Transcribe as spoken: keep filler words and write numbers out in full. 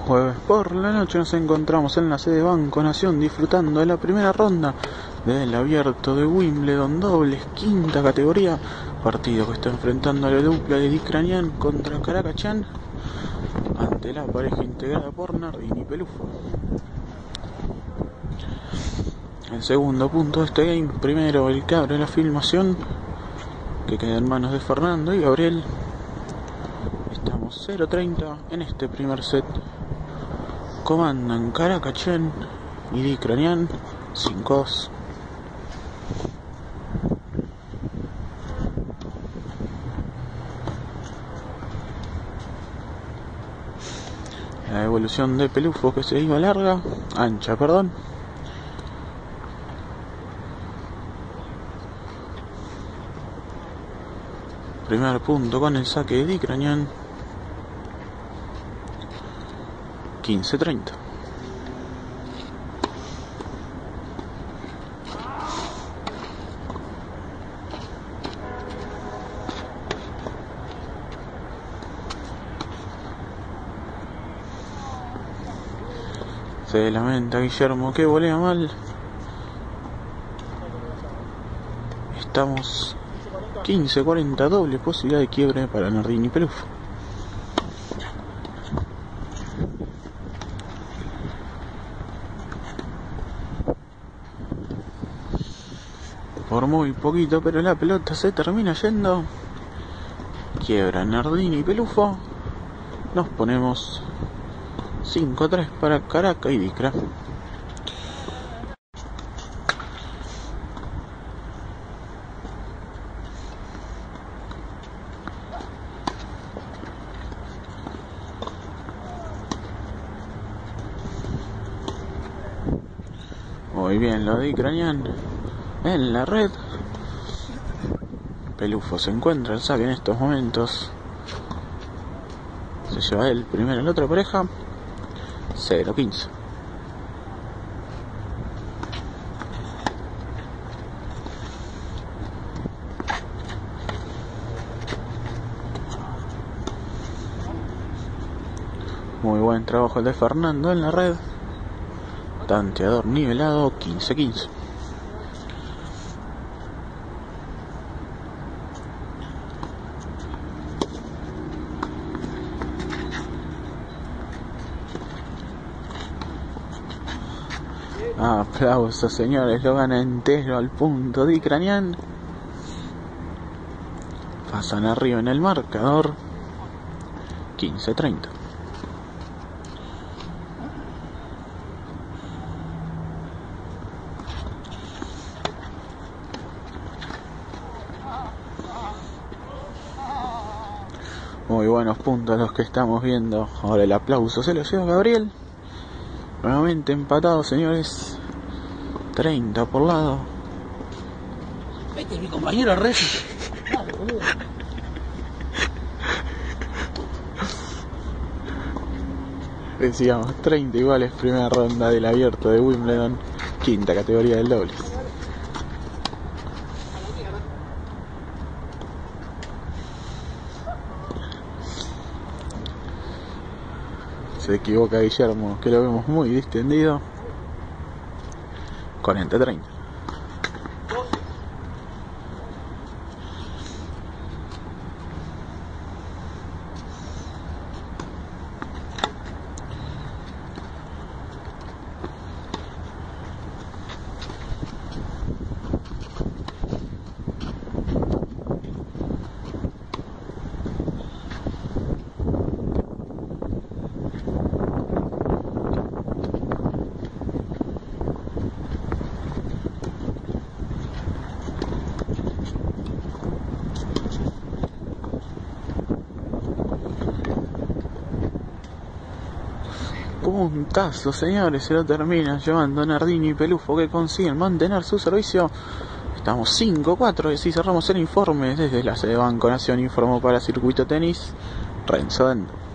jueves por la noche nos encontramos en la sede Banco Nación disfrutando de la primera ronda del abierto de Wimbledon dobles, quinta categoría, partido que está enfrentando a la dupla de Dicranian contra Caracachan ante la pareja integrada por Nardini y Pelufo. El segundo punto de este game, primero el que abre la filmación, que queda en manos de Fernando y Gabriel. Estamos cero treinta en este primer set. Comandan Caracachan y Dicranian cinco dos. La evolución de Pelufo que se iba larga, ancha, perdón. Primer punto con el saque de Dicranian. quince treinta. Se lamenta Guillermo que volea mal. Estamos quince cuarenta, doble posibilidad de quiebre para Nardini y Pelufo. Por muy poquito, pero la pelota se termina yendo. Quiebra Nardini y Pelufo. Nos ponemos cinco tres para Caracas y Dicra. Muy bien lo de Dicranian en la red. Pelufo se encuentra el saque en estos momentos. Se lleva él primero en la otra pareja. cero quince. Muy buen trabajo el de Fernando en la red. Tanteador nivelado, quince quince. Aplausos, señores, lo gana entero al punto Dicranian. Pasan arriba en el marcador, quince treinta. Muy buenos puntos los que estamos viendo. Ahora el aplauso se lo lleva Gabriel. Nuevamente empatado, señores. treinta por lado. Este es mi compañero Reyes. Dale, boludo. Decíamos treinta iguales, primera ronda del abierto de Wimbledon, quinta categoría del dobles. Se equivoca Guillermo, que lo vemos muy distendido. cuarenta treinta. Puntazo, señores, se lo termina llevando Nardini y Pelufo, que consiguen mantener su servicio. Estamos cinco cuatro y así cerramos el informe. Desde la sede Banco Nación informó para Circuito Tenis Renzo Dendo.